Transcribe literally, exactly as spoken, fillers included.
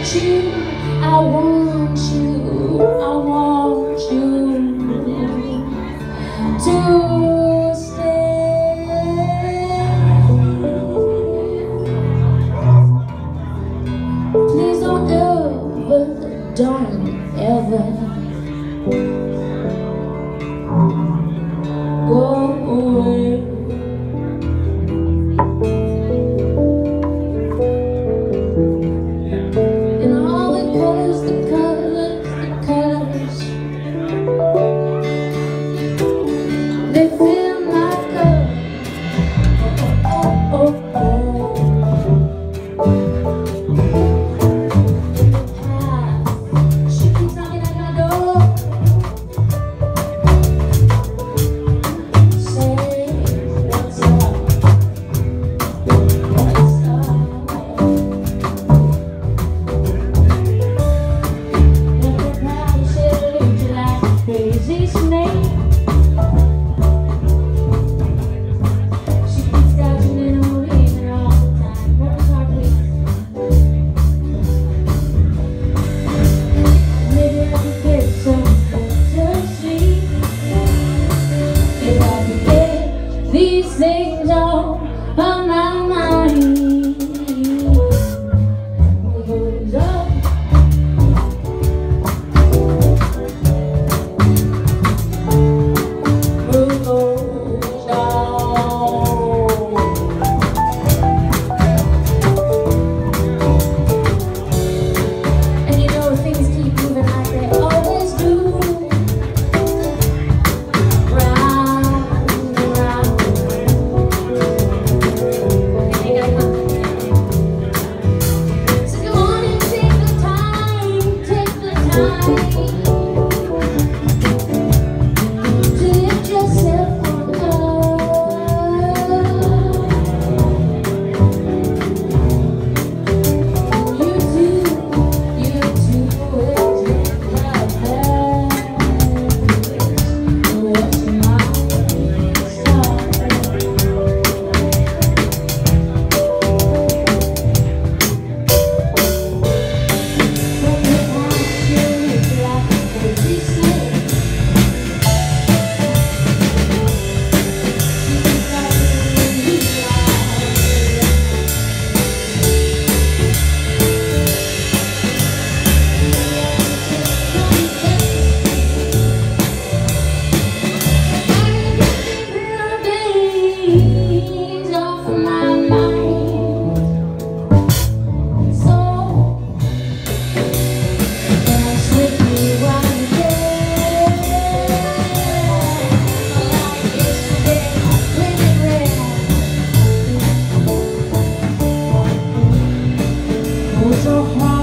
you, I want you, I want you to stay. Please don't ever, don't ever go away. They feel like a oh, oh, oh, ah, she keeps knocking at my door, say what's up, what's up. Never proud, she'll leave you like a crazy snake. These things are on my mind. What goes up, what goes down. And you know things keep moving like they always do. So hard.